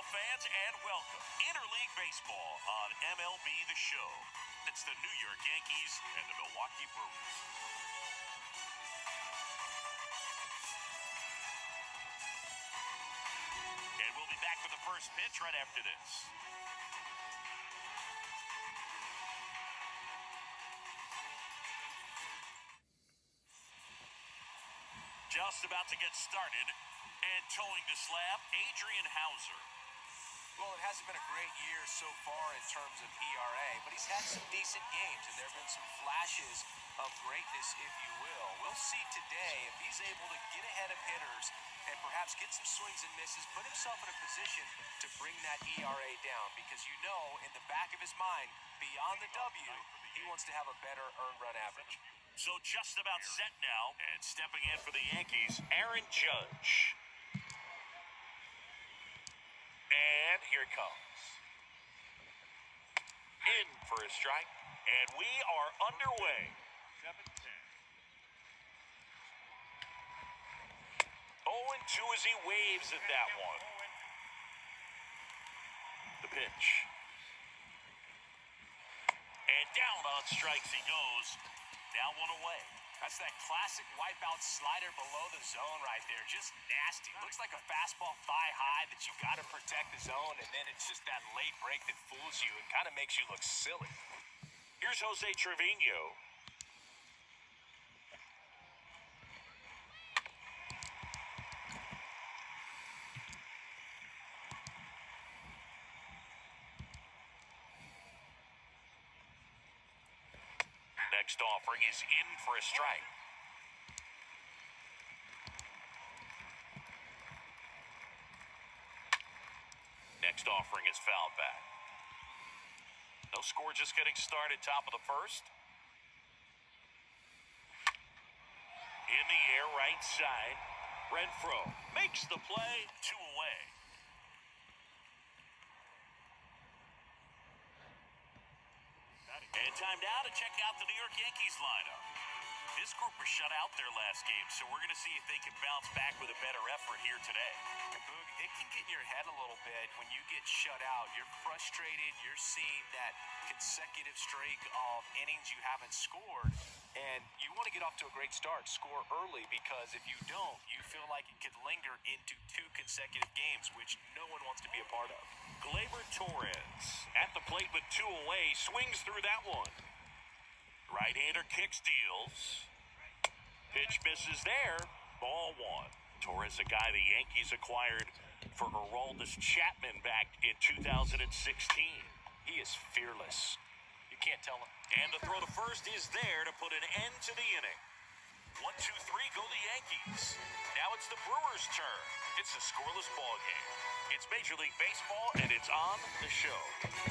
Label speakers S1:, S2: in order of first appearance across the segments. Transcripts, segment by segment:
S1: fans, and welcome. Interleague Baseball on MLB The Show. It's the New York Yankees and the Milwaukee Brewers. And we'll be back with the first pitch right after this. Just about to get started, and towing the slab, Adrian Hauser.
S2: Well, it hasn't been a great year so far in terms of ERA, but he's had some decent games, and there have been some flashes of greatness, if you will. We'll see today if he's able to get ahead of hitters and perhaps get some swings and misses, put himself in a position to bring that ERA down, because you know, in the back of his mind, beyond the W, he wants to have a better earned run average.
S1: So just about set now, and stepping in for the Yankees, Aaron Judge. And here it comes. In for a strike, and we are underway. 0-2 as he waves at that one. The pitch. And down on strikes he goes. Now 1 away.
S2: That's that classic wipeout slider below the zone right there. Just nasty. Looks like a fastball thigh high that you got to protect the zone, and then it's just that late break that fools you and kind of makes you look silly.
S1: Here's Jose Trevino. Next offering is in for a strike. Next offering is fouled back. No score, just getting started, top of the first. In the air, right side. Renfroe makes the play, 2 away. And time now to check out the New York Yankees lineup. This group was shut out their last game, so we're going to see if they can bounce back with a better effort here today.
S2: Boog, it can get in your head a little bit when you get shut out. You're frustrated. You're seeing that consecutive streak of innings you haven't scored, and you want to get off to a great start, score early, because if you don't, you feel like it could linger into 2 consecutive games, which no one wants to be a part of.
S1: Gleyber Torres at the plate with 2 away, swings through that one. Right-hander kicks, deals. Pitch misses there. Ball 1. Torres, a guy the Yankees acquired for Aroldis Chapman back in 2016.
S2: He is fearless. You can't tell him.
S1: And the throw to first is there to put an end to the inning. 1, 2, 3 go the Yankees. Now it's the Brewers' turn. It's a scoreless ball game. It's Major League Baseball, and it's on the show.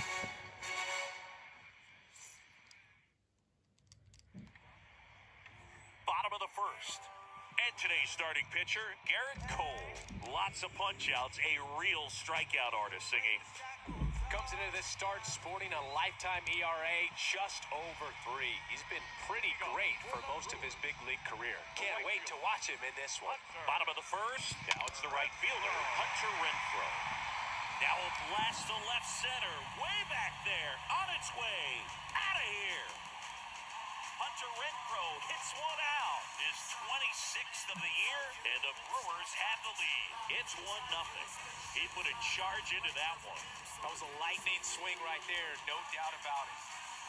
S1: Bottom of the first. And today's starting pitcher, Garrett Cole. Lots of punch-outs, a real strikeout artist singing.
S2: Comes into this start sporting a lifetime ERA just over 3. He's been pretty great for most of his big league career. Can't wait to watch him in this one.
S1: Bottom of the first. Now it's the right fielder, Hunter Renfroe. Now a blast to left center. Way back there. On its way. Out of here. Hunter Renfroe hits one out. His 26th of the year, and the Brewers have the lead. It's 1-0. He put a charge into that one.
S2: That was a lightning swing right there, no doubt about it.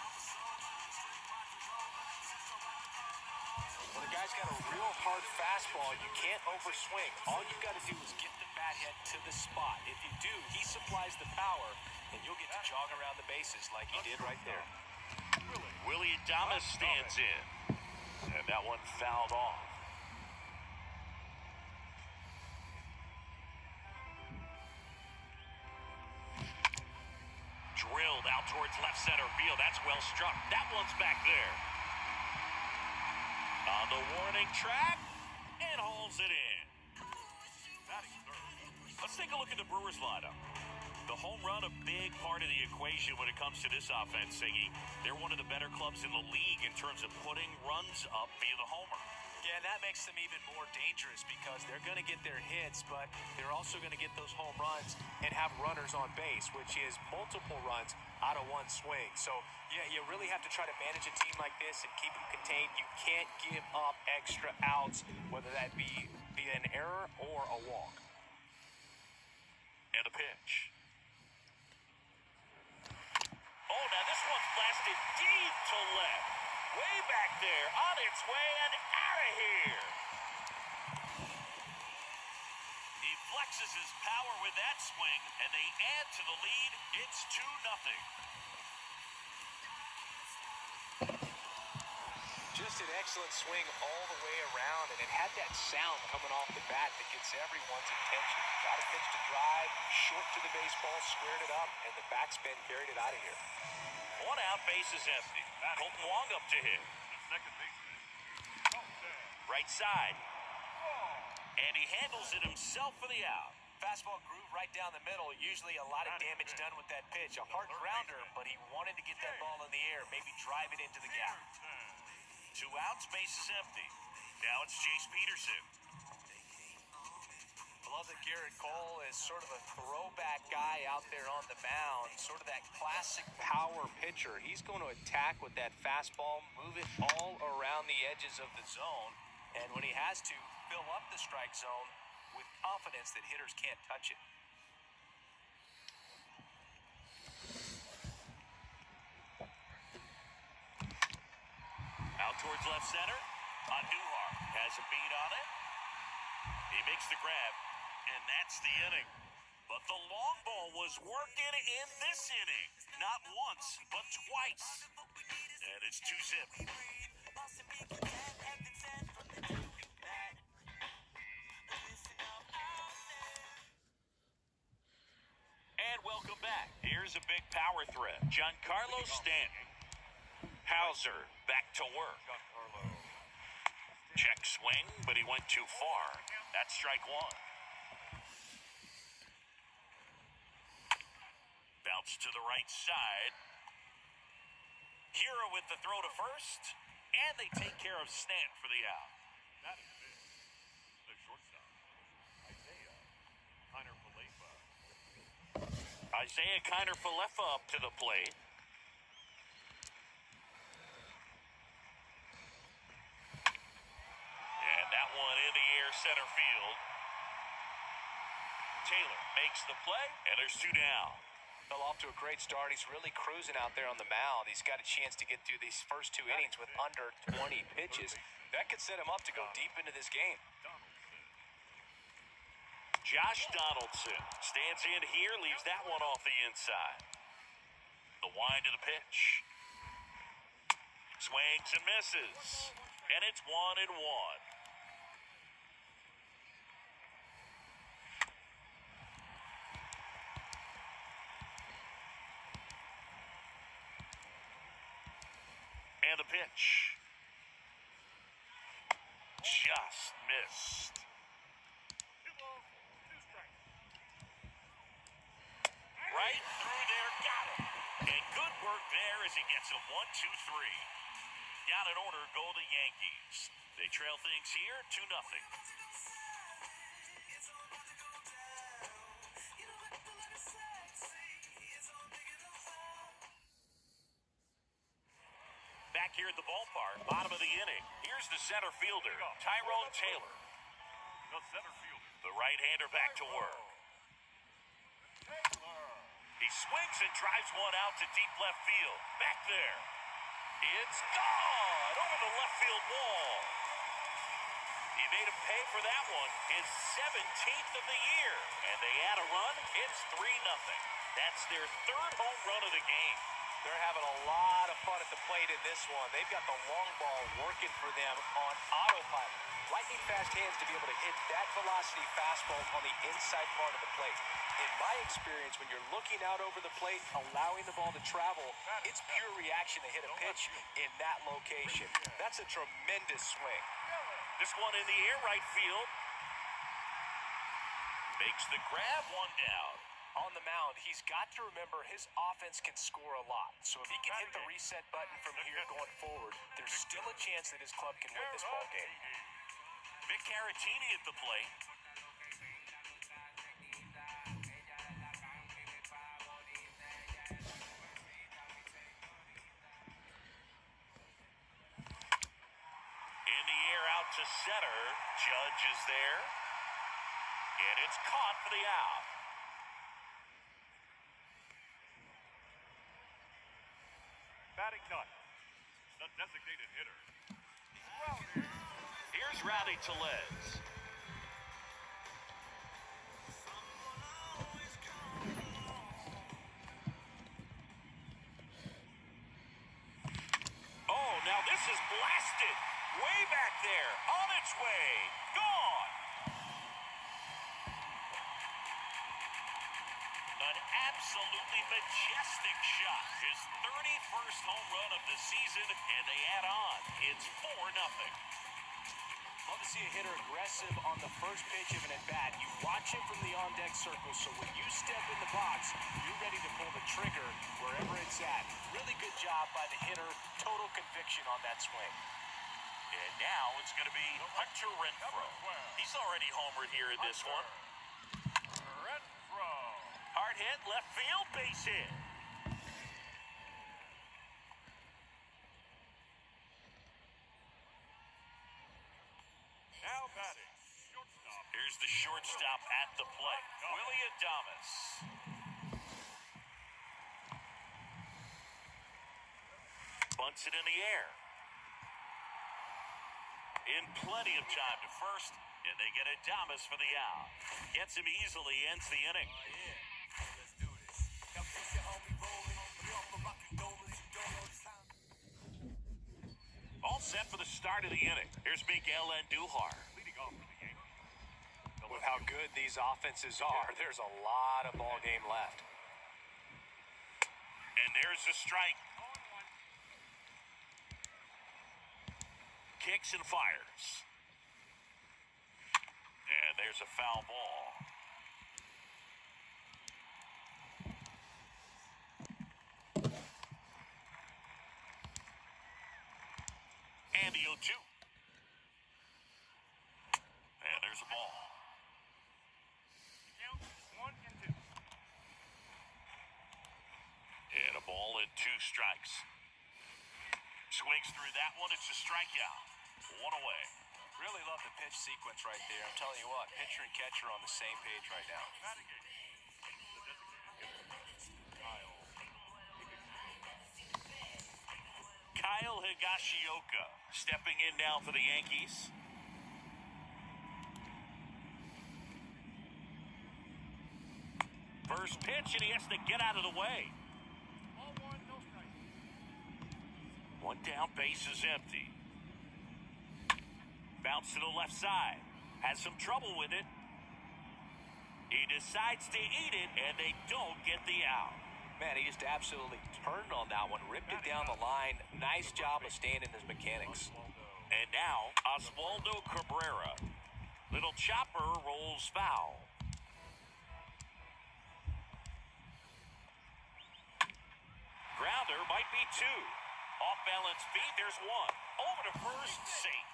S2: Well, the guy's got a real hard fastball. You can't overswing. All you got to do is get the bat head to the spot. If you do, he supplies the power, and you'll get to jog around the bases like he did right there.
S1: Willie Adames stands in, and that one fouled off. Drilled out towards left center field. That's well struck. That one's back there. On the warning track, and hauls it in. Let's take a look at the Brewers lineup. The home run, a big part of the equation when it comes to this offense, Siggy. They're one of the better clubs in the league in terms of putting runs up via the homer.
S2: Yeah, that makes them even more dangerous because they're going to get their hits, but they're also going to get those home runs and have runners on base, which is multiple runs out of one swing. So, yeah, you really have to try to manage a team like this and keep them contained. You can't give up extra outs, whether that be via an error or a walk.
S1: And a pitch. Oh, now this one's blasted deep to left. Way back there, on its way and out of here. He flexes his power with that swing, and they add to the lead. It's 2-0.
S2: Just an excellent swing all the way around, and it had that sound coming off the bat that gets everyone's attention. Got a pitch to drive, short to the baseball, squared it up, and the backspin carried it out of here.
S1: 1 out, base is empty. Colton Wong up to hit. Right side. And he handles it himself for the out.
S2: Fastball groove right down the middle. Usually a lot of damage done with that pitch. A hard grounder, but he wanted to get that ball in the air, maybe drive it into the gap.
S1: 2 outs, base is empty. Now it's Chase Peterson.
S2: I love that Garrett Cole is sort of a throwback guy out there on the mound, sort of that classic power pitcher. He's going to attack with that fastball, move it all around the edges of the zone, and when he has to, fill up the strike zone with confidence that hitters can't touch it.
S1: Out towards left center. Andujar has a beat on it. He makes the grab, and that's the inning. But the long ball was working in this inning. Not once, but twice. And it's 2-zip. And welcome back. Here's a big power threat. Giancarlo Stanton. Hauser back to work. Check swing, but he went too far. That's strike 1. Bounce to the right side. Hero with the throw to first, and they take care of Stanton for the out.
S3: That is big. The shortstop,
S1: Isaiah Kiner-Falefa up to the plate. And that one in the air center field. Taylor makes the play, and there's 2 down.
S2: Well, off to a great start. He's really cruising out there on the mound. He's got a chance to get through these first 2 innings with under 20 pitches. That could set him up to go deep into this game.
S1: Josh Donaldson stands in here, leaves that one off the inside. The wind to the pitch. Swings and misses. And it's 1-1. And the pitch. Just missed. Right through there, got him. And good work there as he gets a 1-2-3. Down in order go the Yankees. They trail things here 2-0. Back here at the ballpark, bottom of the inning. Here's the center fielder, Tyrone Taylor.
S3: The center fielder.
S1: The right-hander back to work. He swings and drives one out to deep left field. Back there. It's gone over the left field wall. He made him pay for that one, his 17th of the year. And they add a run, it's 3-0. That's their 3rd home run of the game.
S2: They're having a lot of fun at the plate in this one. They've got the long ball working for them on autopilot. Lightning fast hands to be able to hit that velocity fastball on the inside part of the plate. In my experience, when you're looking out over the plate, allowing the ball to travel, it's pure reaction to hit a pitch in that location. That's a tremendous swing.
S1: This one in the air, right field. Makes the grab, 1 down.
S2: On the mound, he's got to remember his offense can score a lot. So if he can hit the reset button from here going forward, there's still a chance that his club can win this ball game.
S1: Vic Caratini at the plate. In the air out to center. Judge is there. And it's caught for the out.
S3: Batting touch. The designated hitter.
S1: Here's Rowdy Tellez. Oh, now this is blasted. Way back there. On its way. Gone. An absolutely majestic shot. His 31st home run of the season, and they add on. It's 4-0.
S2: Love to see a hitter aggressive on the first pitch of an at-bat. You watch him from the on-deck circle, so when you step in the box, you're ready to pull the trigger wherever it's at. Really good job by the hitter. Total conviction on that swing.
S1: And now it's going to be Hunter Renfroe. He's already homered here in this one.
S3: Renfroe.
S1: Hard hit, left field, base hit.
S3: Now batting. Shortstop.
S1: Here's the shortstop at the plate, Willie Adames. Bunts it in the air. In plenty of time to first, and they get Adames for the out. Gets him easily, ends the inning. All set for the start of the inning. Here's Miguel Andujar.
S3: Leading off for the Yankees.
S2: With how good these offenses are, there's a lot of ball game left.
S1: And there's the strike. Kicks and fires. And there's a foul ball. And the 0-2. And there's a ball.
S3: Count 1 and 2.
S1: And a ball and 2 strikes. Swings through that one. It's a strikeout. 1 away.
S2: Really love the pitch sequence right there. I'm telling you what, pitcher and catcher on the same page right now.
S3: Batting eight. The designated hitter.
S1: Kyle Higashioka stepping in now for the Yankees. First pitch, and he has to get out of the way.
S3: Ball 1, no strikes.
S1: 1 down, base is empty. Bounce to the left side. Has some trouble with it. He decides to eat it, and they don't get the out.
S2: Man, he just absolutely turned on that one, ripped it down the line. Nice job of staying in his mechanics.
S1: And now, Oswaldo Cabrera. Little chopper rolls foul. Grounder might be 2. Off balance feet, there's 1. Over to first, safe.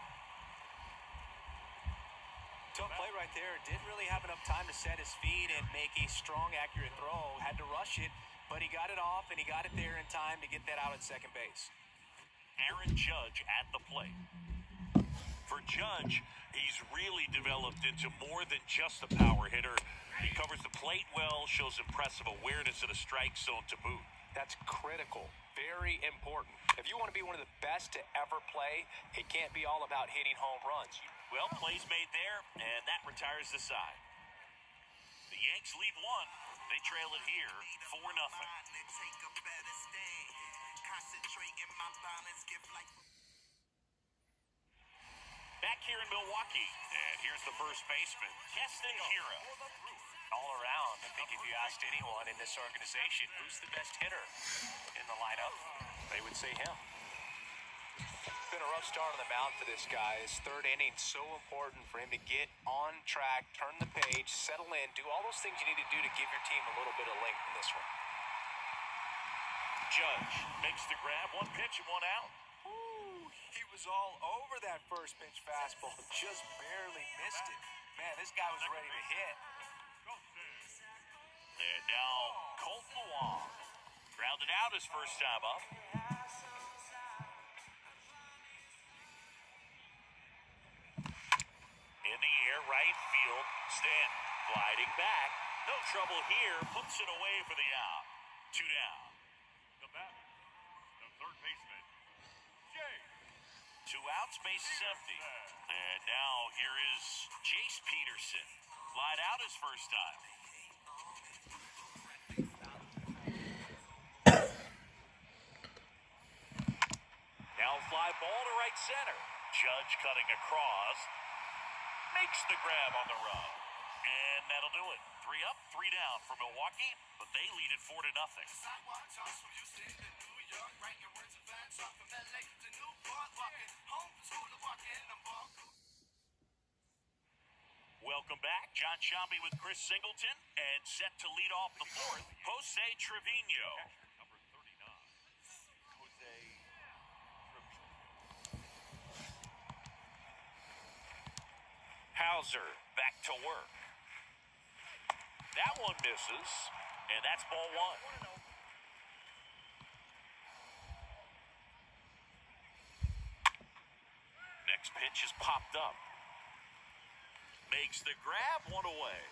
S2: Tough play right there. Didn't really have enough time to set his feet and make a strong, accurate throw. Had to rush it, but he got it off, and he got it there in time to get that out at second base.
S1: Aaron Judge at the plate. For Judge, he's really developed into more than just a power hitter. He covers the plate well, shows impressive awareness of the strike zone to boot.
S2: That's critical. Very important. If you want to be one of the best to ever play, it can't be all about hitting home runs.
S1: Well, plays made there, and that retires the side. The Yanks lead 1. They trail it here, 4-0. Back here in Milwaukee, and here's the first baseman, Keston Hiura.
S2: All around, I think if you asked anyone in this organization, who's the best hitter in the lineup, they would say him. It's been a rough start on the mound for this guy. His third inning, so important for him to get on track, turn the page, settle in, do all those things you need to do to give your team a little bit of length in this one.
S1: Judge makes the grab, 1 pitch and 1 out.
S2: Ooh, he was all over that first pitch fastball. Just barely missed it. Man, this guy was ready to hit.
S1: And now Colton Wong grounded out his first time up. In the air, right field. Stanton gliding back. No trouble here. Puts it away for the out. 2 down.
S3: The batter, the third baseman, Jay.
S1: 2 outs, base is empty. And now here is Jace Peterson. Flied out his first time. Now fly ball to right center. Judge cutting across. Makes the grab on the run. And that'll do it. 3 up, 3 down for Milwaukee, but they lead it 4-0. Welcome back. John Shambi with Chris Singleton, and set to lead off the 4th, Jose Trevino.
S3: Number 39, Jose Trevino.
S1: Hauser back to work. That one misses, and that's ball 1. Next pitch is popped up. Makes the grab, 1 away.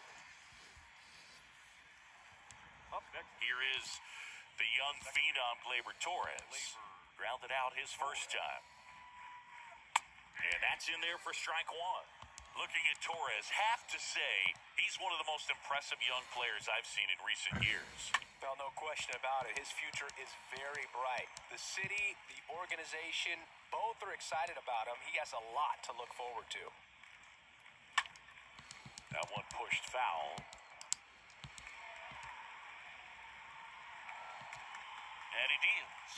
S3: Up next,
S1: Here is the young phenom Gleyber Torres. Grounded out his first time. And that's in there for strike 1. Looking at Torres, have to say he's one of the most impressive young players I've seen in recent years.
S2: Well, no question about it. His future is very bright. The city, the organization, both are excited about him. He has a lot to look forward to.
S1: That one pushed foul. And he deals.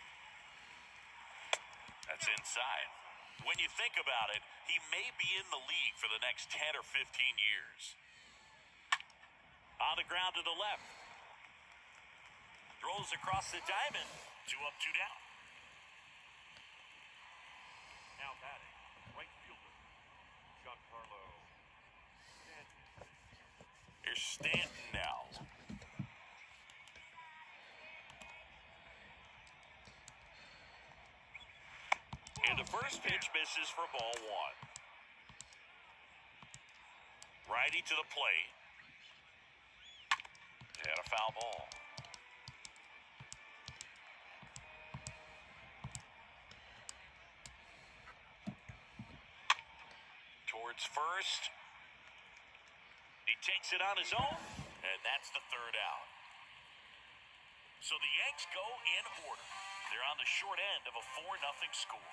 S1: That's inside. When you think about it, he may be in the league for the next 10 or 15 years. On the ground to the left. Throws across the diamond. 2 up, 2 down.
S3: now batting, right fielder, Giancarlo Stanton.
S1: Here's Stanton now. And the first pitch misses for ball 1. Righty to the plate. And a foul ball. Towards first. He takes it on his own, and that's the third out. So the Yanks go in order. They're on the short end of a 4-0 score.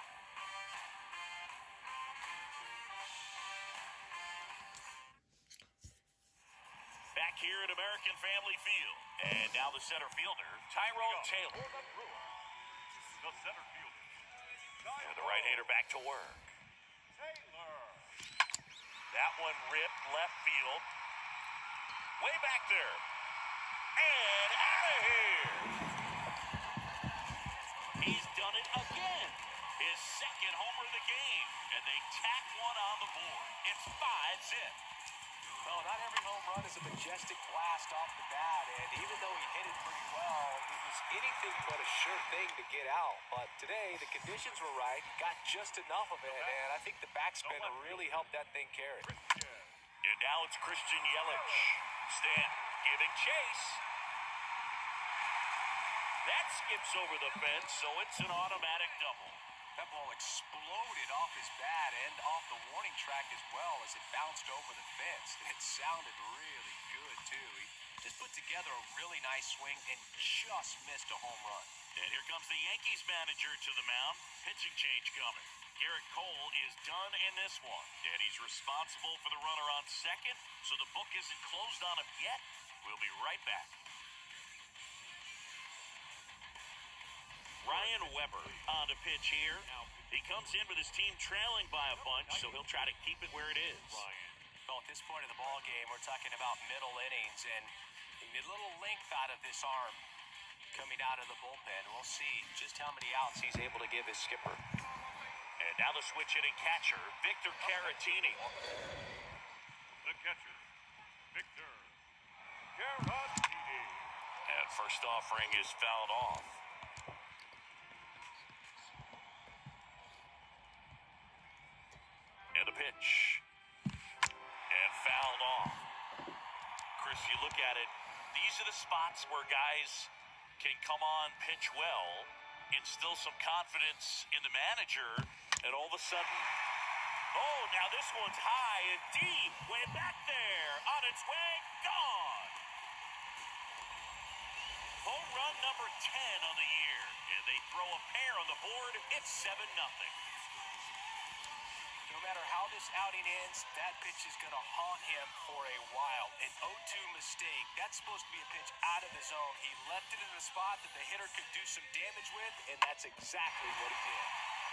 S1: Back here at American Family Field. And now the center fielder, Tyrone Taylor.
S3: For the Brewers, the center fielder,
S1: And the right-hander back to work.
S3: Taylor.
S1: That one ripped left field. Way back there. And out of here. He's done it again. His second homer of the game. And they tack one on the board. It's 5-zip.
S2: Well, not every home run is a majestic blast off the bat, and even though he hit it pretty well, it was anything but a sure thing to get out. But today, the conditions were right, got just enough of it, and I think the backspin really helped that thing carry.
S1: And now it's Christian Yelich. Stanton giving chase. That skips over the fence, so it's an automatic double.
S2: That ball exploded off his bat and off the warning track as well as it bounced over the fence. It sounded really good, too. He just put together a really nice swing and just missed a home run.
S1: And here comes the Yankees manager to the mound. Pitching change coming. Garrett Cole is done in this one. And he's responsible for the runner on second, so the book isn't closed on him yet. We'll be right back. Ryan Weber on to pitch here. He comes in with his team trailing by a bunch, so he'll try to keep it where it is.
S2: Well, at this point in the ball game, we're talking about middle innings, and a little length out of this arm coming out of the bullpen. We'll see just how many outs he's able to give his skipper.
S1: And now the switch hitting catcher, Victor Caratini.
S3: The catcher, Victor Caratini.
S1: And first offering is fouled off. And a pitch. And fouled off. Chris, you look at it, these are the spots where guys can come on, pitch well, instill some confidence in the manager, and all of a sudden, oh, now this one's high and deep, way back there, on its way, gone. Home run number 10 on the year, and they throw a pair on the board. It's 7-0.
S2: No matter how this outing ends, that pitch is going to haunt him for a while. An 0-2 mistake. That's supposed to be a pitch out of the zone. He left it in a spot that the hitter could do some damage with, and that's exactly what he did.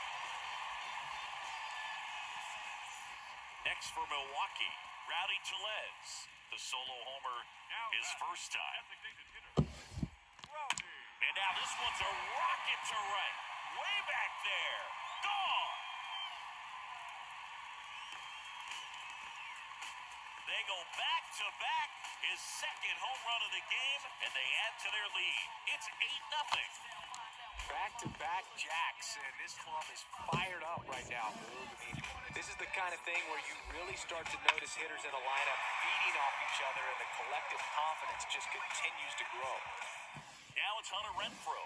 S1: Next for Milwaukee, Rowdy Tellez. The solo homer his first time.
S3: Designated hitter, Rowdy.
S1: And now this one's a rocket to right. Way back there. Gone. They go back-to-back, his second home run of the game, and they add to their lead. It's 8-0.
S2: Back-to-back jacks, and this club is fired up right now, Boog. I mean, this is the kind of thing where you really start to notice hitters in a lineup feeding off each other, and the collective confidence just continues to grow.
S1: Now it's Hunter Renfroe.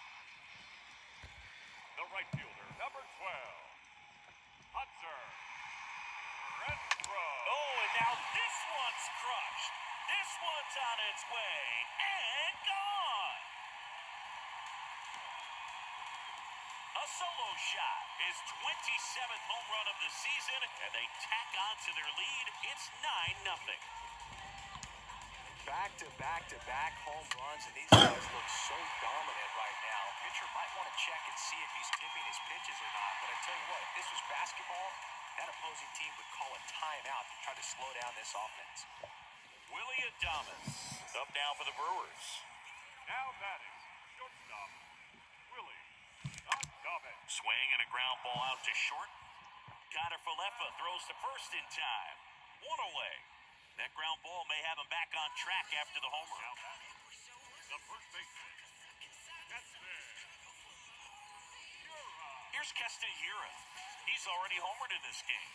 S3: The right fielder, number 12, Hunter Renfroe.
S1: Oh, and now this one's crushed. This one's on its way and gone. A solo shot, his 27th home run of the season, and they tack on to their lead. It's 9-0.
S2: Back-to-back-to-back home runs, and these guys look so dominant right now. Pitcher might want to check and see if he's tipping his pitches or not, but I tell you what, if this was basketball, that opposing team would call a timeout to try to slow down this offense.
S1: Willie Adames up now for the Brewers.
S3: Now batting, shortstop, Willie Adames.
S1: Swing and a ground ball out to short. Connor Falefa throws to first in time. One away. That ground ball may have him back on track after the homer.
S3: Now batting, the first baseman, Keston Hiura.
S1: Here's Keston Hiura. He's already homered in this game.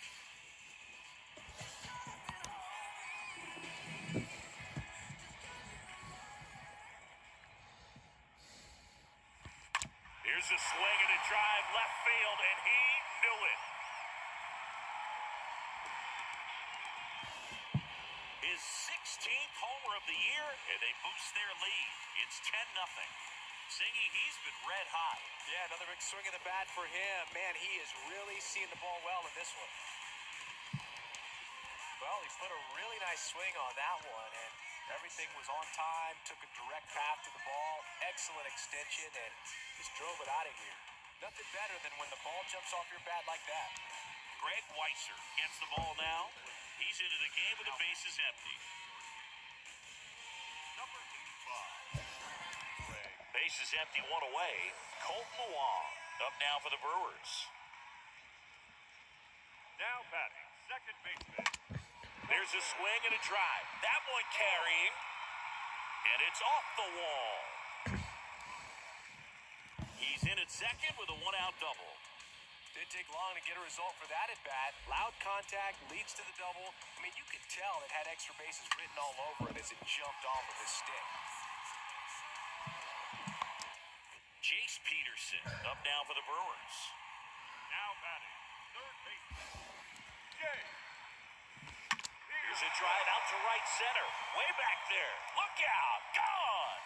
S1: Here's a swing and a drive left field, and he knew it. His 16th homer of the year, and they boost their lead. It's 10-0. Singy, he's been red hot.
S2: Yeah, another big swing of the bat for him. Man, he is really seeing the ball well in this one. Well, he put a really nice swing on that one, and everything was on time, took a direct path to the ball, excellent extension, and just drove it out of here. Nothing better than when the ball jumps off your bat like that.
S1: Greg Weisser gets the ball now. He's into the game with the bases empty.
S3: Number 85, Greg.
S1: Bases empty, one away. Colton Wong up now for the Brewers.
S3: Now batting, second baseman,
S1: There's a swing and a drive. That one carrying. And it's off the wall. He's in at second with a one-out double.
S2: Didn't take long to get a result for that at bat. Loud contact leads to the double. I mean, you could tell it had extra bases written all over it as it jumped off of his stick.
S1: Jace Peterson up now for the Brewers.
S3: now batting, third baseman, Jay.
S1: Here's a drive out to right center. Way back there. Look out. Gone.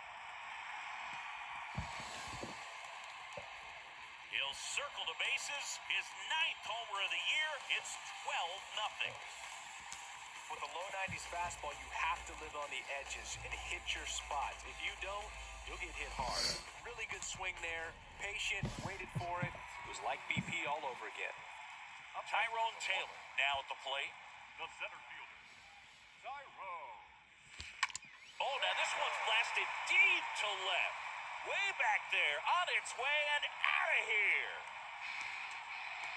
S1: He'll circle the bases. His 9th homer of the year. It's 12-0.
S2: With a low 90s fastball, you have to live on the edges and hit your spots. If you don't, you'll get hit hard. Really good swing there. Patient, waited for it. It was like BP all over again.
S1: Tyrone Taylor now at the plate.
S3: The center fielder, Tyrone.
S1: Oh, now this one's blasted deep to left. Way back there, on its way and out of here.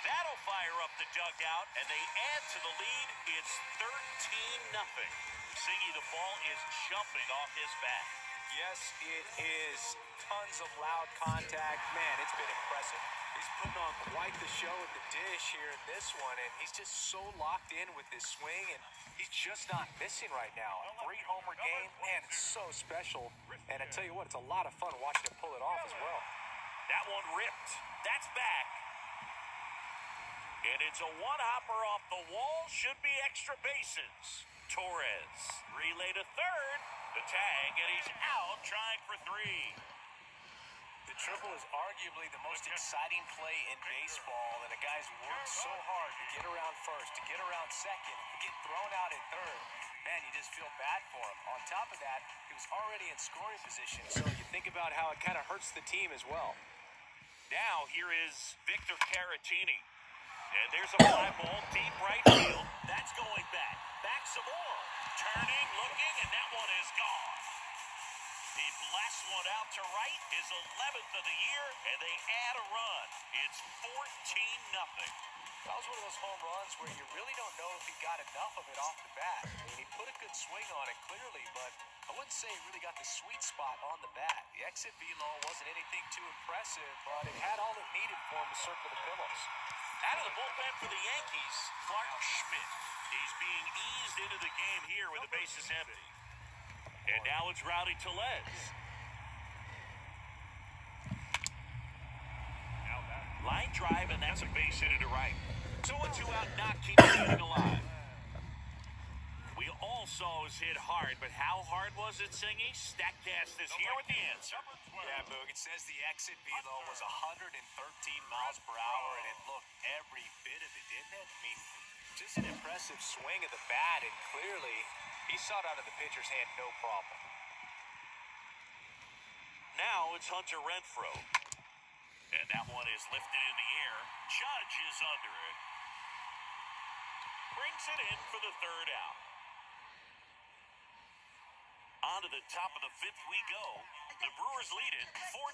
S1: That'll fire up the dugout, and they add to the lead. It's 13-0. Singy, the ball is jumping off his bat.
S2: Yes, it is. Tons of loud contact. Man, it's been impressive. He's putting on quite the show at the dish here in this one, and he's just so locked in with this swing, and he's just not missing right now. A 3-homer game, man, it's so special. And I tell you what, it's a lot of fun watching him pull it off as well.
S1: That one ripped. That's back. And it's a one-hopper off the wall. Should be extra bases. Torres, relay to third. The tag, and he's out trying for 3.
S2: The triple is arguably the most exciting play in baseball, and the guy's worked so hard to get around first, to get around second, to get thrown out at third. Man, you just feel bad for him. On top of that, he was already in scoring position, so you think about how it kind of hurts the team as well.
S1: Now here is Victor Caratini. And there's a fly ball deep right field. That's going back. Back some more. Turning, looking, and that one is gone. He blasts one out to right, his 11th of the year, and they add a run. It's 14-0.
S2: That was one of those home runs where you really don't know if he got enough of it off the bat. I mean, he put a good swing on it clearly, but I wouldn't say he really got the sweet spot on the bat. The exit velo wasn't anything too impressive, but it had all it needed for him to circle the pillows.
S1: Out of the bullpen for the Yankees, Clark Schmidt. He's being eased into the game here with the bases empty. And now it's Rowdy Tellez. Line drive, and that's a base hit to right. So a 2 out knock keeps the inning alive. We all saw his hit hard, but how hard was it, Singy? Statcast is here with the answer.
S2: Yeah, Boog, it says the exit velo was 113 miles per hour, and it looked every bit of it, didn't it? I mean, just an impressive swing of the bat, and clearly he saw it out of the pitcher's hand no problem.
S1: Now it's Hunter Renfroe. And that one is lifted in the air. Judge is under it. Brings it in for the 3rd out. On to the top of the 5th we go. The Brewers lead it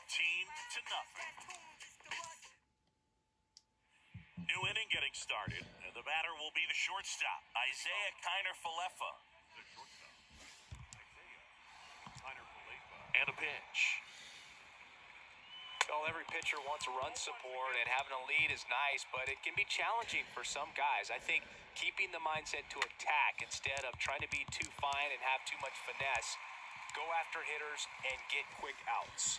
S1: 14-0. New inning getting started. And the batter will be the shortstop, Isaiah Kiner-Falefa. And a pitch.
S2: Well, every pitcher wants run support, and having a lead is nice, but it can be challenging for some guys. I think keeping the mindset to attack instead of trying to be too fine and have too much finesse, go after hitters and get quick outs.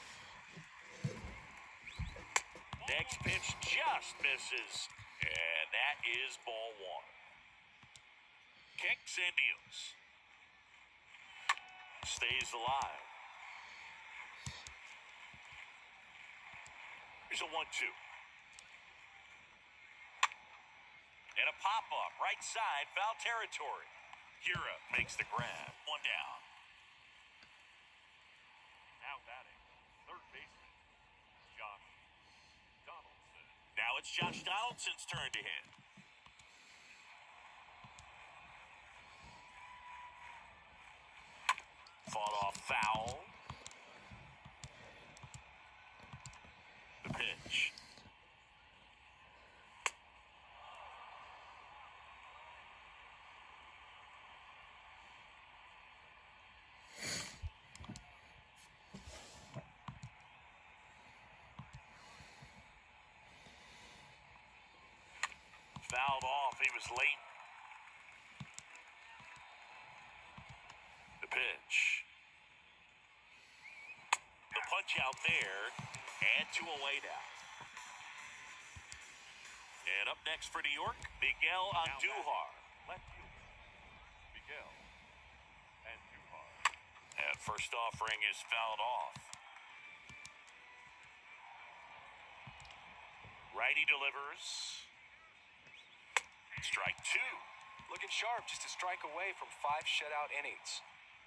S1: Next pitch just misses, and that is ball 1. Kicks and deals. Stays alive. Here's a 1-2. And a pop-up, right side, foul territory. Hira makes the grab. 1 down.
S3: Now batting, third baseman, Josh Donaldson.
S1: Now it's Josh Donaldson's turn to hit. Fought off foul. The pitch. Fouled off. He was late. The pitch. The punch out there. And 2 away now. And up next for New York, Miguel Andujar.
S3: Left fielder, Miguel Andujar.
S1: And first offering is fouled off. Righty delivers. Strike 2.
S2: Looking sharp, just a strike away from 5 shutout innings.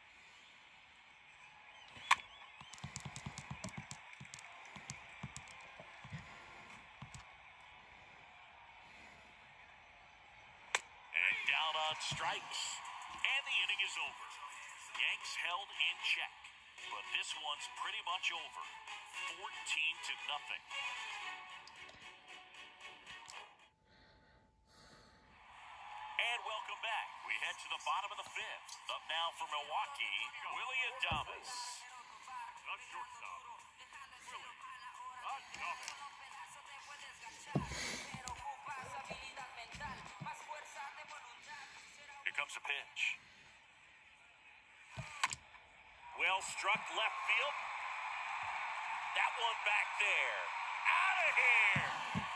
S1: And down on strikes. And the inning is over. Yanks held in check. But this one's pretty much over. 14-0. Welcome back. We head to the bottom of the fifth. Up now for Milwaukee, Willie Adames.
S3: The shortstop, Willie Adames.
S1: Here comes a pitch. Well struck left field. That one back there. Out of here.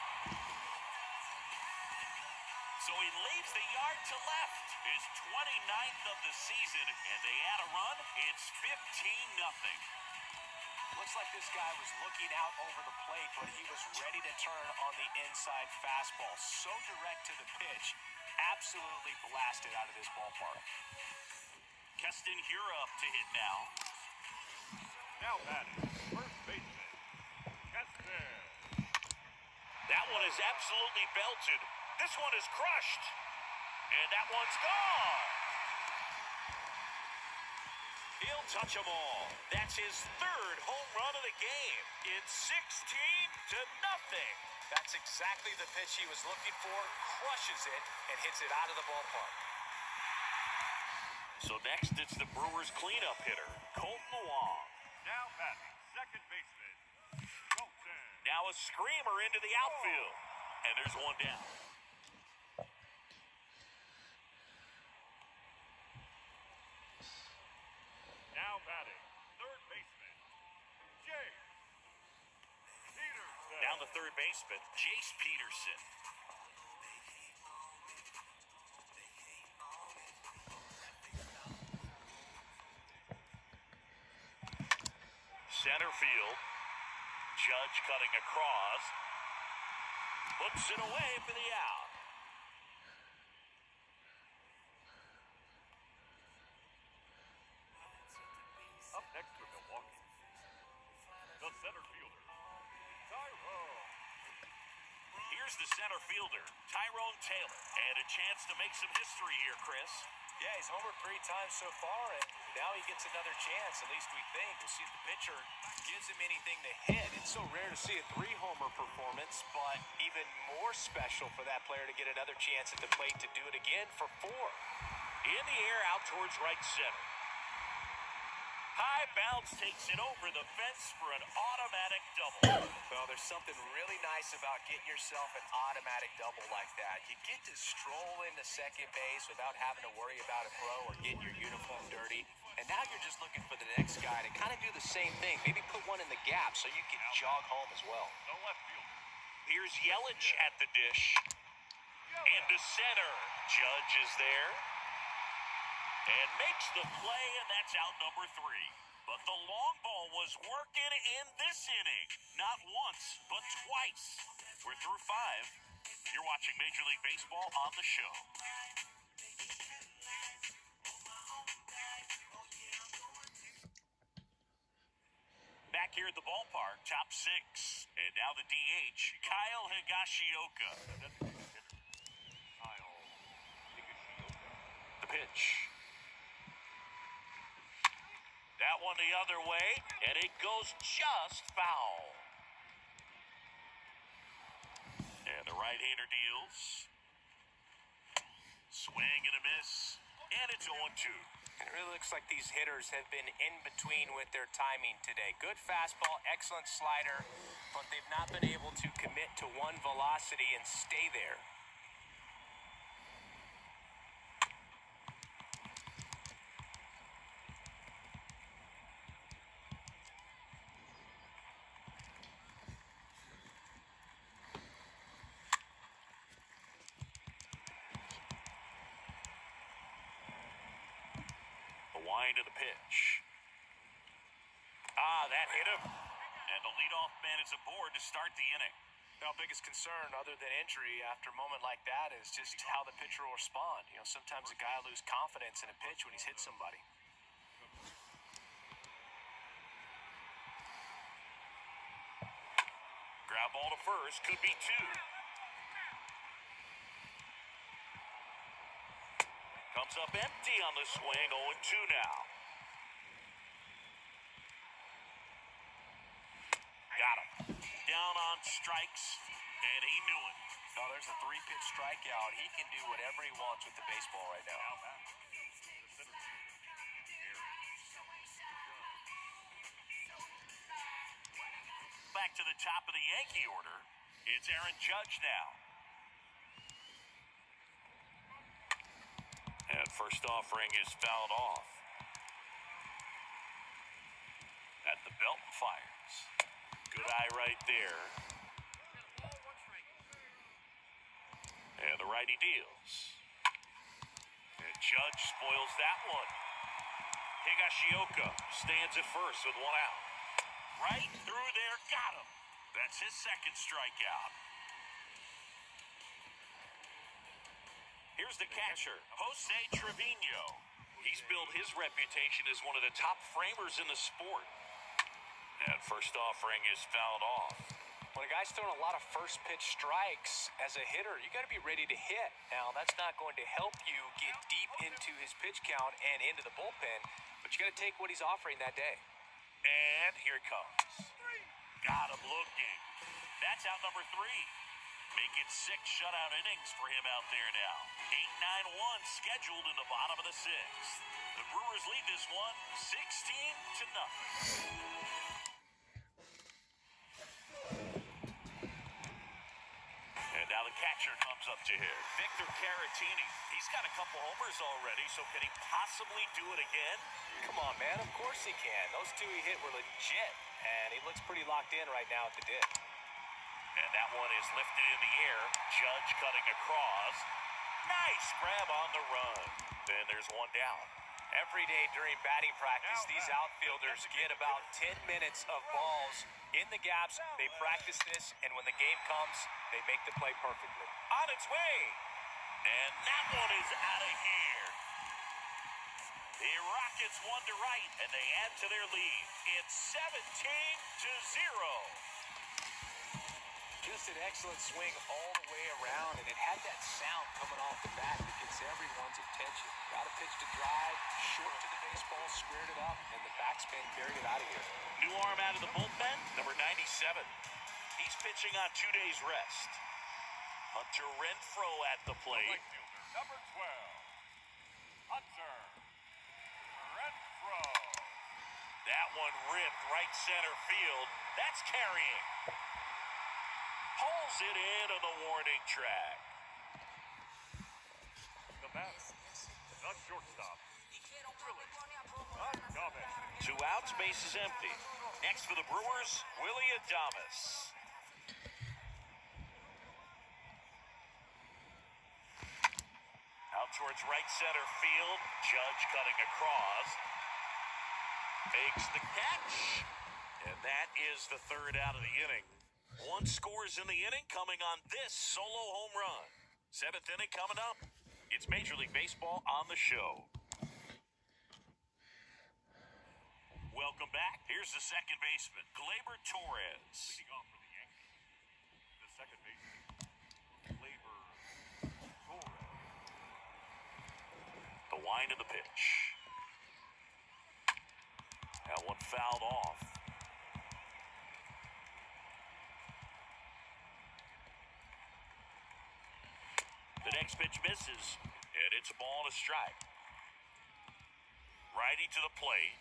S1: So he leaves the yard to left. His 29th of the season, and they add a run. It's 15-0.
S2: Looks like this guy was looking out over the plate, but he was ready to turn on the inside fastball. So direct to the pitch. Absolutely blasted out of this ballpark.
S1: Keston here up to hit now.
S3: Now batting, first baseman, Keston.
S1: That one is absolutely belted. This one is crushed. And that one's gone. He'll touch them all. That's his third home run of the game. It's 16-0.
S2: That's exactly the pitch he was looking for. Crushes it and hits it out of the ballpark.
S1: So next, it's the Brewers cleanup hitter, Colton Wong.
S3: Now batting, second baseman, Colton.
S1: Now a screamer into the outfield. And there's one down.
S3: Now batting, third baseman, Jace Peterson.
S1: Down the third baseman, Jace Peterson. Center field. Judge cutting across. Puts it away for the out.
S3: Up next for Milwaukee, the center fielder, Tyrone.
S1: Here's the center fielder, Tyrone Taylor. And a chance to make some history here, Chris.
S2: Yeah, he's homered 3 times so far, and now he gets another chance. At least we think. We'll see if the pitcher gives him anything to hit. It's so rare to see a 3-homer performance, but even more special for that player to get another chance at the plate to do it again for 4.
S1: In the air, out towards right center. High bounce takes it over the fence for an automatic double.
S2: Well, there's something really nice about getting yourself an automatic double like that. You get to stroll into second base without having to worry about a throw or getting your uniform dirty. And now you're just looking for the next guy to kind of do the same thing. Maybe put one in the gap so you can jog home as well.
S3: The left fielder,
S1: Here's Yelich at the dish. Into center. Judge is there. And makes the play, and that's out number 3. But the long ball was working in this inning. Not once, but twice. We're through 5. You're watching Major League Baseball on the show. Back here at the ballpark, top 6. And now the DH, Kyle Higashioka.
S3: Kyle Higashioka.
S1: The pitch. That one the other way, and it goes just foul. And the right-hander deals. Swing and a miss, and it's 0-2.
S2: It really looks like these hitters have been in between with their timing today. Good fastball, excellent slider, but they've not been able to commit to one velocity and stay there.
S1: Wind of the pitch. That hit him. And the leadoff man is aboard to start the inning.
S2: Now, biggest concern other than injury after a moment like that is just how the pitcher will respond. You know, sometimes a guy will lose confidence in a pitch when he's hit somebody.
S1: Ground ball to first, could be 2. Comes up empty on the swing, 0-2 now. Got him. Down on strikes, and he knew it.
S2: Oh, there's a 3-pitch strikeout. He can do whatever he wants with the baseball right now.
S3: Now back. The center field.
S1: Back to the top of the Yankee order. It's Aaron Judge now. And first offering is fouled off. At the belt and fires. Good eye right there. And the righty deals. And Judge spoils that one. Higashioka stands at first with one out. Right through there, got him. That's his second strikeout. Here's the catcher, Jose Trevino. He's built his reputation as one of the top framers in the sport. And first offering is fouled off.
S2: When a guy's throwing a lot of first pitch strikes as a hitter, you got to be ready to hit. Now, that's not going to help you get deep into his pitch count and into the bullpen, but you got to take what he's offering that day.
S1: And here it comes. Got him looking. That's out number 3. Make it 6 shutout innings for him out there now. 8-9-1 scheduled in the bottom of the 6th. The Brewers lead this one 16-0. And now the catcher comes up to hit. Victor Caratini. He's got a couple homers already, so can he possibly do it again?
S2: Come on, man. Of course he can. Those 2 he hit were legit, and he looks pretty locked in right now at the dip.
S1: And that one is lifted in the air. Judge cutting across. Nice grab on the run. Then there's one down.
S2: Every day during batting practice, these outfielders get about 10 minutes of balls in the gaps. They practice this, and when the game comes, they make the play perfectly.
S1: On its way. And that one is out of here. The Rockets one to right, and they add to their lead. It's 17-0.
S2: Just an excellent swing all the way around, and it had that sound coming off the bat that gets everyone's attention. Got a pitch to drive, short to the baseball, squared it up, and the backspin carried it out of here.
S1: New arm out of the bullpen, number 97. He's pitching on 2 days rest. Hunter Renfroe at the plate.
S3: Right fielder, number 12. Hunter Renfroe.
S1: That one ripped right center field. That's carrying. Pulls it into the warning track.
S3: The batter, the shortstop, Willie Adames.
S1: 2 outs, base is empty. Next for the Brewers, Willie Adames. Out towards right center field. Judge cutting across. Makes the catch. And that is the 3rd out of the inning. 1 scores in the inning coming on this solo home run. 7th inning coming up. It's Major League Baseball on the show. Welcome back. Here's the second baseman, Gleyber Torres.
S3: Leading off for the Yankees, the second baseman, Gleyber Torres.
S1: The wind of the pitch. That one fouled off. The next pitch misses, and it's a ball and a strike. Righty to the plate.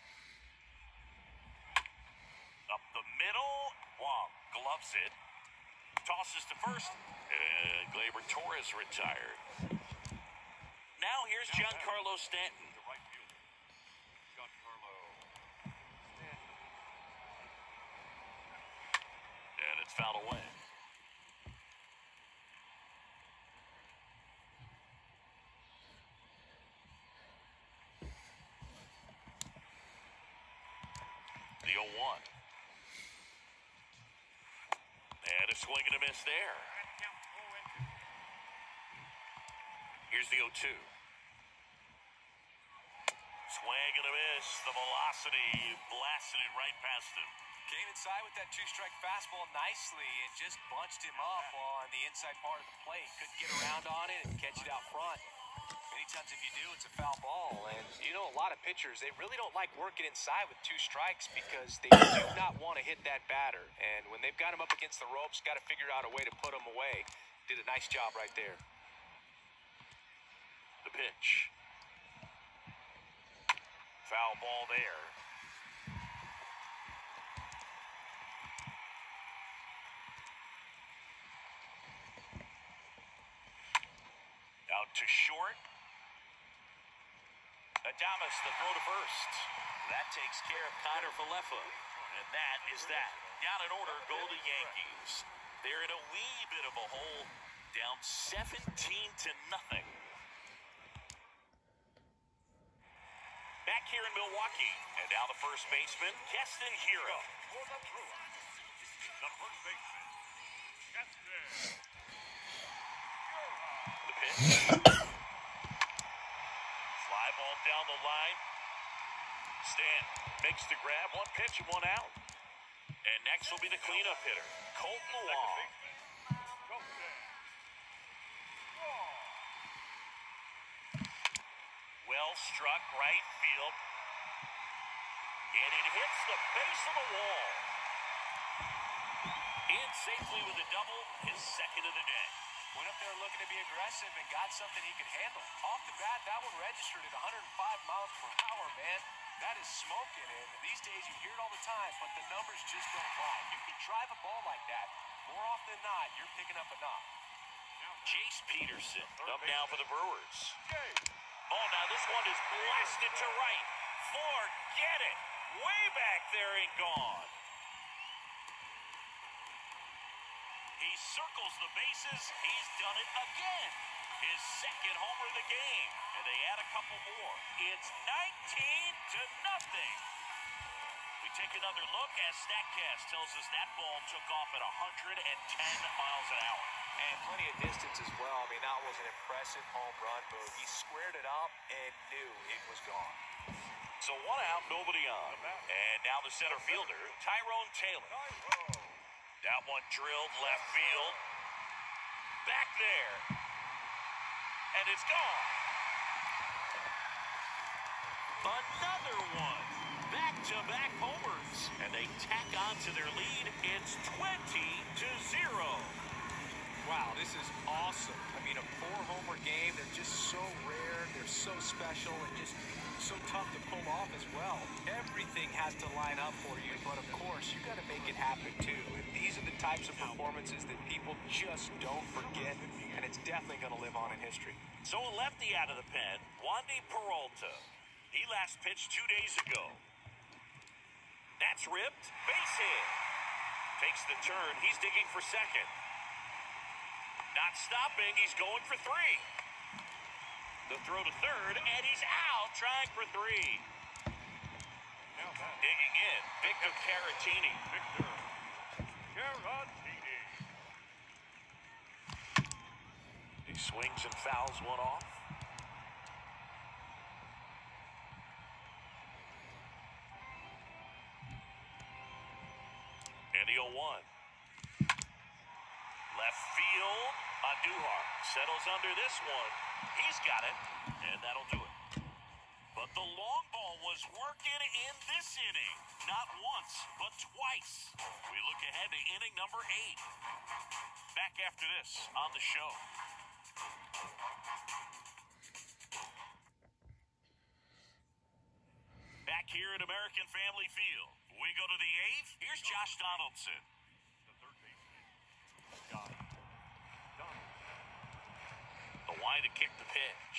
S1: Up the middle. Wong gloves it. Tosses to first. And Gleyber Torres retired. Now here's Giancarlo Stanton.
S3: The right fielder, Giancarlo Stanton.
S1: And it's fouled away. The 0-1. And a swing and a miss there. Here's the 0-2. Swing and a miss. The velocity blasted it right past him.
S2: Came inside with that 2-strike fastball nicely and just bunched him up on the inside part of the plate. Couldn't get around on it and catch it out front. Many times if you do, it's a foul ball. And, you know, a lot of pitchers, they really don't like working inside with 2 strikes because they do not want to hit that batter. And when they've got him up against the ropes, got to figure out a way to put him away. Did a nice job right there.
S1: The pitch. Foul ball there. Out to short. Adames, the throw to first. That takes care of Connor Falefa. And that is that. Down in order go the Yankees. They're in a wee bit of a hole, down 17-0. Back here in Milwaukee, and now the first baseman, Keston Hiura.
S3: The first baseman, Keston.
S1: The pitch. Fly ball down the line. Stan makes the grab, one pitch and one out. And next will be the cleanup hitter, Colton Wong. Well struck right field. And it hits the base of the wall. In safely with a double, his second of the day.
S2: Went up there looking to be aggressive and got something he could handle. Off the bat, that one registered at 105 miles per hour, man. That is smoking, and these days you hear it all the time, but the numbers just don't lie. You can drive a ball like that. More often than not, you're picking up a knock.
S1: Jace Peterson up now for the Brewers. Oh, now this one is blasted to right. Forget it. Way back there and gone. He circles the bases. He's done it again. His second homer of the game. And they add a couple more. It's 19-0. We take another look as StatCast tells us that ball took off at 110 miles an hour.
S2: And plenty of distance as well. I mean, that was an impressive home run move. He squared it up and knew it was gone.
S1: So one out, nobody on. And now the center fielder, Tyrone Taylor. That one drilled left field. Back there. And it's gone. Another one. Back-to-back homers. And they tack on to their lead. It's 20-0.
S2: Wow, this is awesome. I mean, a 4-homer game, they're just so rare, they're so special, and just so tough to pull off as well. Everything has to line up for you, but of course, you got to make it happen too. And these are the types of performances that people just don't forget, and it's definitely going to live on in history.
S1: So a lefty out of the pen, Wandy Peralta. He last pitched 2 days ago. That's ripped, base hit. Takes the turn, he's digging for second. Not stopping, he's going for three. The throw to third, and he's out trying for three. Digging in, Victor Caratini. He swings and fouls one off. And the 0-1. Left field, Andujar settles under this one. He's got it, and that'll do it. But the long ball was working in this inning. Not once, but twice. We look ahead to inning number 8. Back after this on the show. Back here at American Family Field. We go to the 8th. Here's Josh Donaldson. The line to kick the pitch.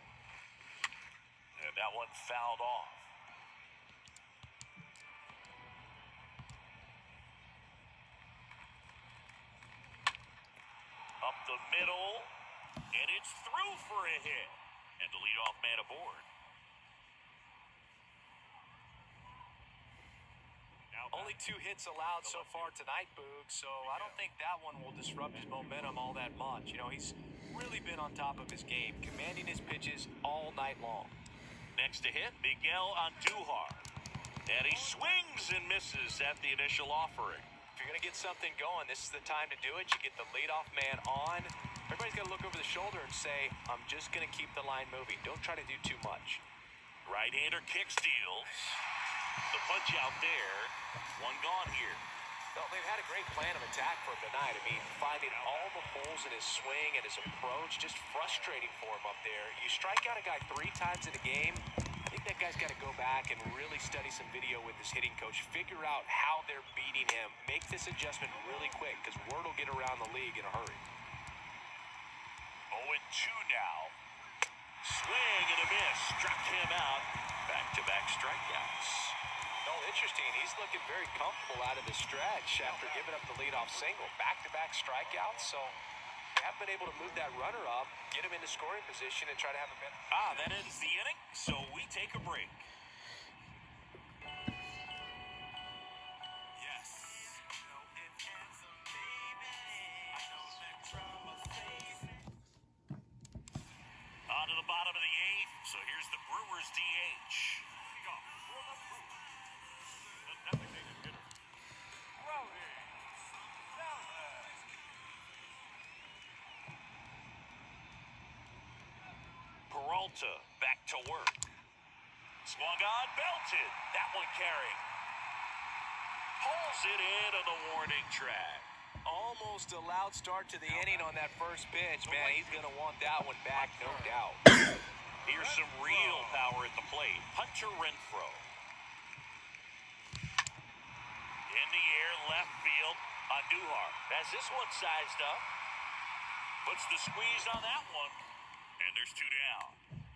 S1: And that one fouled off. Up the middle. And it's through for a hit. And the leadoff man aboard.
S2: Only 2 hits allowed so far tonight, Boog, so I don't think that one will disrupt his momentum all that much. You know, he's really been on top of his game, commanding his pitches all night long.
S1: Next to hit, Miguel Andujar. And he swings and misses at the initial offering.
S2: If you're going to get something going, this is the time to do it. You get the leadoff man on. Everybody's got to look over the shoulder and say, I'm just going to keep the line moving. Don't try to do too much.
S1: Right-hander kick steals. The punch out there. One gone here.
S2: Well, they've had a great plan of attack for him tonight. I mean, finding all the holes in his swing and his approach, just frustrating for him up there. You strike out a guy 3 times in a game, I think that guy's got to go back and really study some video with his hitting coach, figure out how they're beating him, make this adjustment really quick, because word will get around the league in a hurry.
S1: 0-2 now. Swing and a miss. Struck him out. Back-to-back strikeouts.
S2: No, interesting. He's looking very comfortable out of the stretch after giving up the leadoff single. Back-to-back strikeouts, so they haven't been able to move that runner up, get him into scoring position, and try to have a better.
S1: That ends the inning, so we take a break. On to the bottom of the 8th, so here's the Brewers DH.
S3: The designated hitter, Rowdy Salmon.
S1: Peralta back to work. Swung on, belted. That one carrying. Pulls it in on the warning track.
S2: Almost a loud start to the inning on that first pitch. Man, he's going to want that one back, no doubt.
S1: Here's some real power at the plate. Hunter Renfroe. In the air, left field. Andujar has this one sized up. Puts the squeeze on that one. And there's 2 down.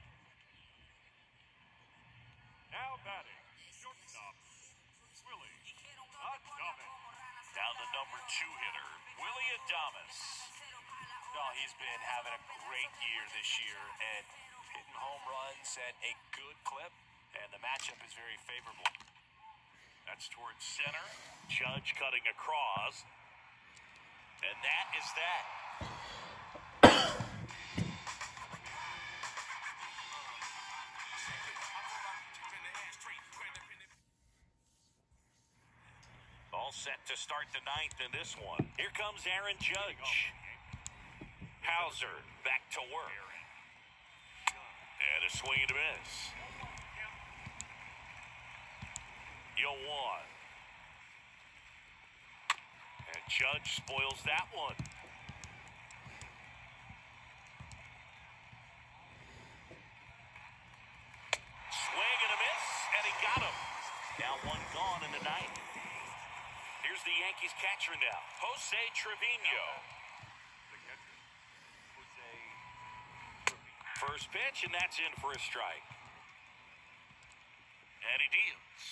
S3: Now batting, shortstop, Willie Adames.
S1: Down the number 2 hitter, Willie Adames.
S2: Oh, he's been having a great year this year and hitting home runs at a good clip, and the matchup is very favorable.
S1: That's towards center. Judge cutting across. And that is that. All set to start the 9th in this one. Here comes Aaron Judge. Hauser back to work. And a swing and a miss. 0-1. And Judge spoils that one. Swing and a miss, and he got him. Now 1 gone in the 9th. Here's the Yankees catcher now, Jose Trevino.
S3: The catcher, Jose Trevino.
S1: First pitch, and that's in for a strike. And he deals.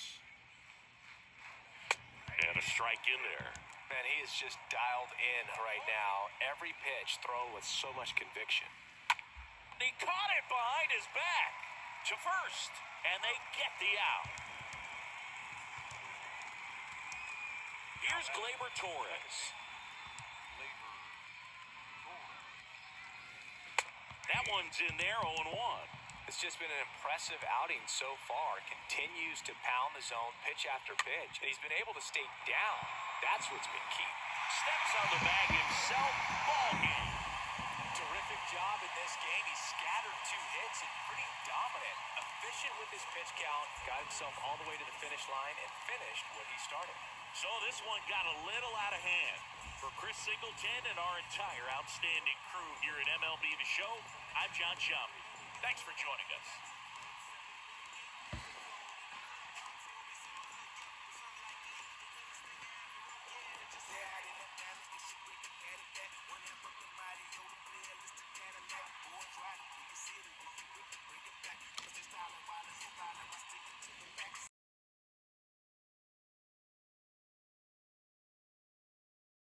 S1: And a strike in there.
S2: Man, he is just dialed in right now. Every pitch thrown with so much conviction.
S1: He caught it behind his back to first, and they get the out. Here's Gleyber Torres. That one's in there, 0-1.
S2: It's just been an impressive outing so far. Continues to pound the zone pitch after pitch, and he's been able to stay down. That's what's been key.
S1: Steps on the bag himself, ball game.
S2: Terrific job in this game. He scattered 2 hits and pretty dominant. Efficient with his pitch count. Got himself all the way to the finish line and finished what he started.
S1: So this one got a little out of hand. For Chris Singleton and our entire outstanding crew here at MLB The Show, I'm John Schaumburg. Thanks for joining us.